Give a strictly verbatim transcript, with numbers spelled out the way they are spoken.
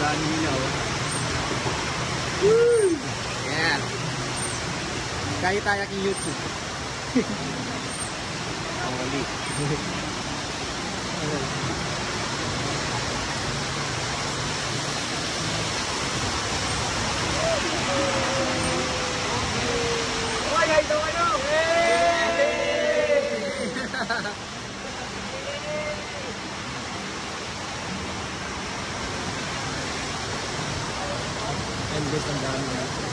dami nila, oh. Woo! Yan. Kaya tayo kay YouTube. Holy. Oy, ay daw ano? And this ang dami.